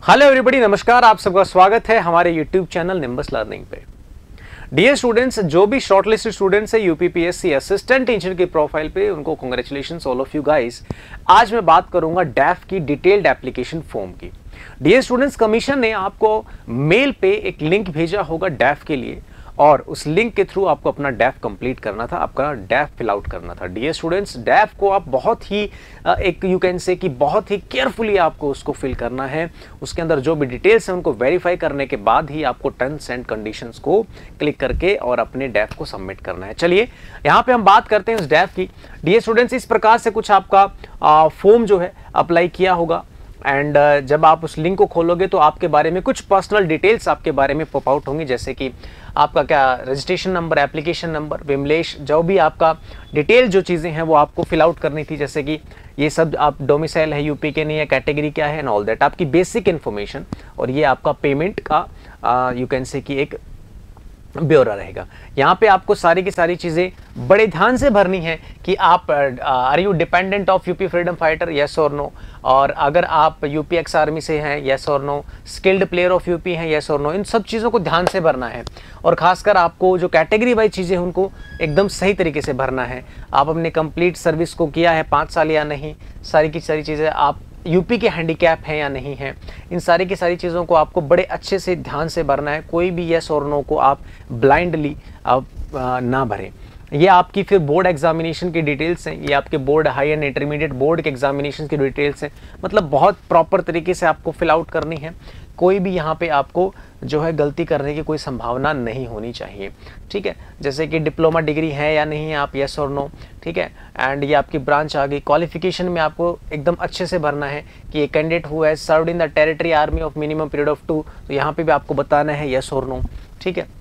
Hello everybody, नमस्कार। आप सबका स्वागत है हमारे यूट्यूब चैनल निम्बस लर्निंग पे। डियर स्टूडेंट्स, जो भी शॉर्टलिस्टेड स्टूडेंट्स है यूपीपीएससी असिस्टेंट इंजीनियर की प्रोफाइल पे, उनको congratulations all of you guys. आज मैं बात करूंगा डैफ की डिटेल्ड एप्लीकेशन फॉर्म की। डियर स्टूडेंट्स, कमीशन ने आपको मेल पे एक लिंक भेजा होगा डैफ के लिए और उस लिंक के थ्रू आपको अपना डैफ कंप्लीट करना था, आपका डैफ फिल आउट करना था। डियर स्टूडेंट्स, डैफ को आप बहुत ही एक यू कैन से कि बहुत ही केयरफुली आपको उसको फिल करना है। उसके अंदर जो भी डिटेल्स हैं उनको वेरीफाई करने के बाद ही आपको टर्म्स एंड कंडीशंस को क्लिक करके और अपने डैफ को सबमिट करना है। चलिए यहाँ पे हम बात करते हैं उस डैफ की। डियर स्टूडेंट्स, इस प्रकार से कुछ आपका फॉर्म जो है अप्लाई किया होगा एंड जब आप उस लिंक को खोलोगे तो आपके बारे में कुछ पर्सनल डिटेल्स आपके बारे में पॉप आउट होंगी, जैसे कि आपका क्या registration number, application number, Vimlesh, जो भी आपका डिटेल जो चीज़ें हैं वो आपको फिल आउट करनी थी, जैसे कि ये सब आप डोमिसाइल है यूपी के नहीं है, कैटेगरी क्या है एंड ऑल दैट, आपकी बेसिक इन्फॉर्मेशन। और ये आपका पेमेंट का यू कैन से कि एक ब्यौरा रहेगा। यहाँ पे आपको सारी की सारी चीज़ें बड़े ध्यान से भरनी है कि आप are you dependent of UP freedom fighter, yes और नो, और अगर आप यूपी एक्स आर्मी से हैं, यस और no, skilled player of UP हैं, यस और नो। इन सब चीज़ों को ध्यान से भरना है और खासकर आपको जो कैटेगरी वाइज चीज़ें हैं उनको एकदम सही तरीके से भरना है। आप अपने कंप्लीट सर्विस को किया है 5 साल या नहीं, सारी की सारी चीज़ें, आप यूपी के हैंडीकैप हैं या नहीं हैं, इन सारी की सारी चीज़ों को आपको बड़े अच्छे से ध्यान से भरना है। कोई भी यस और नो को आप ब्लाइंडली आप ना भरें। ये आपकी फिर बोर्ड एग्जामिनेशन की डिटेल्स हैं, ये आपके board high and intermediate board के एग्जामिनेशन की डिटेल्स हैं। मतलब बहुत प्रॉपर तरीके से आपको फिल आउट करनी है। कोई भी यहाँ पे आपको जो है गलती करने की कोई संभावना नहीं होनी चाहिए, ठीक है। जैसे कि डिप्लोमा डिग्री है या नहीं है, आप यस और नो, ठीक है। एंड ये आपकी ब्रांच आ गई। क्वालिफिकेशन में आपको एकदम अच्छे से भरना है कि एक candidate who has served in the territory army of minimum period of 2, तो यहाँ पे भी आपको बताना है यस और नो, ठीक है।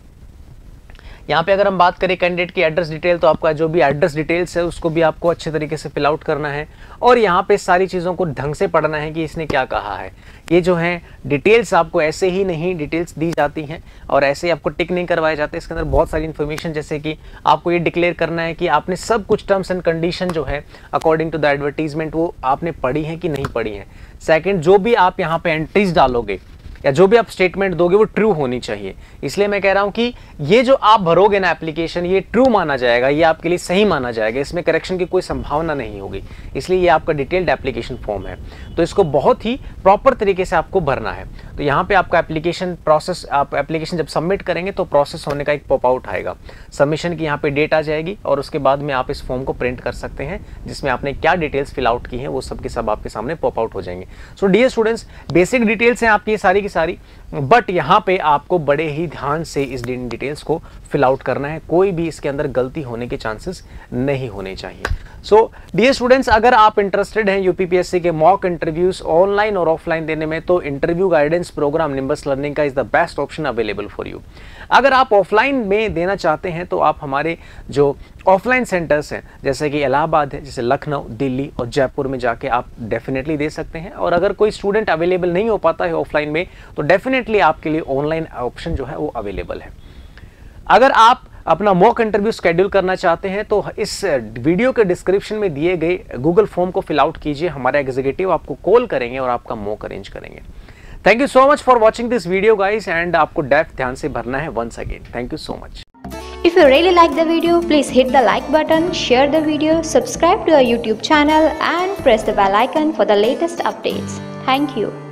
यहाँ पे अगर हम बात करें कैंडिडेट की एड्रेस डिटेल, तो आपका जो भी एड्रेस डिटेल्स है उसको भी आपको अच्छे तरीके से फिल आउट करना है और यहाँ पे सारी चीज़ों को ढंग से पढ़ना है कि इसने क्या कहा है। ये जो है डिटेल्स आपको ऐसे ही नहीं डिटेल्स दी जाती हैं और ऐसे ही आपको टिक नहीं करवाए जाते। इसके अंदर बहुत सारी इन्फॉर्मेशन, जैसे कि आपको ये डिक्लेयर करना है कि आपने सब कुछ टर्म्स एंड कंडीशन जो है अकॉर्डिंग टू द एडवर्टीजमेंट वो आपने पढ़ी है कि नहीं पढ़ी है। सेकेंड, जो भी आप यहाँ पे एंट्रीज डालोगे या जो भी आप स्टेटमेंट दोगे वो ट्रू होनी चाहिए। इसलिए मैं कह रहा हूं कि ये जो आप भरोगे ना एप्लीकेशन, ये ट्रू माना जाएगा, ये आपके लिए सही माना जाएगा, इसमें करेक्शन की कोई संभावना नहीं होगी। इसलिए ये आपका डिटेल्ड एप्लीकेशन फॉर्म है, तो इसको बहुत ही प्रॉपर तरीके से आपको भरना है। तो यहाँ पे आपका एप्लीकेशन प्रोसेस, आप एप्लीकेशन जब सबमिट करेंगे तो प्रोसेस होने का एक पॉप आउट आएगा। सबमिशन की यहाँ पे डेट आ जाएगी और उसके बाद में आप इस फॉर्म को प्रिंट कर सकते हैं, जिसमें आपने क्या डिटेल्स फिल आउट की हैं वो सब के सब आपके सामने पॉप आउट हो जाएंगे। So dear students, basic details हैं आपकी सारी सारी, बट यहाँ पे आपको बड़े ही ध्यान से इस डिटेल्स को फिल आउट करना है। कोई भी इसके अंदर गलती होने के चांसेस नहीं होने चाहिए। सो डियर स्टूडेंट्स, अगर आप इंटरेस्टेड हैं यूपीपीएससी के मॉक इंटरव्यूज ऑनलाइन और ऑफलाइन देने में, तो interview guidance programme Nimbus Learning का is the best option available for you. अगर आप ऑफलाइन में देना चाहते हैं तो आप हमारे जो ऑफलाइन सेंटर्स हैं, जैसे कि इलाहाबाद है, जैसे लखनऊ, दिल्ली और जयपुर में जाके आप डेफिनेटली दे सकते हैं। और अगर कोई स्टूडेंट अवेलेबल नहीं हो पाता है ऑफलाइन में, तो डेफिनेटली आपके लिए ऑनलाइन ऑप्शन जो है वो अवेलेबल है। अगर आप अपना मॉक इंटरव्यू शेड्यूल करना चाहते हैं तो इस वीडियो के डिस्क्रिप्शन में दिए गए गूगल फॉर्म को फिल आउट कीजिए। हमारे एग्जीक्यूटिव आपको कॉल करेंगे और आपका मॉक अरेंज करेंगे। Thank you so much for watching this video guys, and आपको डेप्थ ध्यान से भरना है once again. Thank you so much. If you really like the video, please hit the like button, share the video, subscribe to our YouTube channel and press the bell icon for the latest updates. Thank you.